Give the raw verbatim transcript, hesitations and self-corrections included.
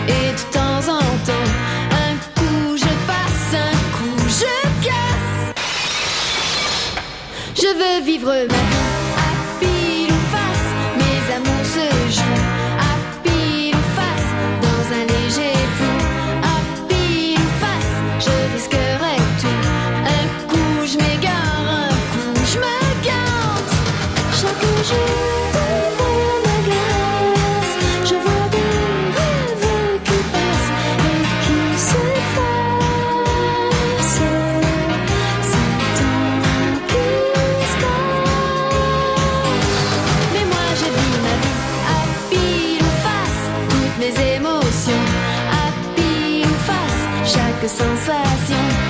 Et de temps en temps, un coup je passe, un coup je casse. Je veux vivre ma vie à pile ou face. Mes amours se jouent à pile ou face. Dans un léger flou, à pile ou face. Je risquerai tout. Un coup je m'égare, un coup je me gante. Chaque jour devant ma glace, je vois des rêves qui passent et qui s'effacent. C'est le temps qui se casse. Mais moi je vis ma vie à pile ou face. Toutes mes émotions à pile ou face. Chaque sensation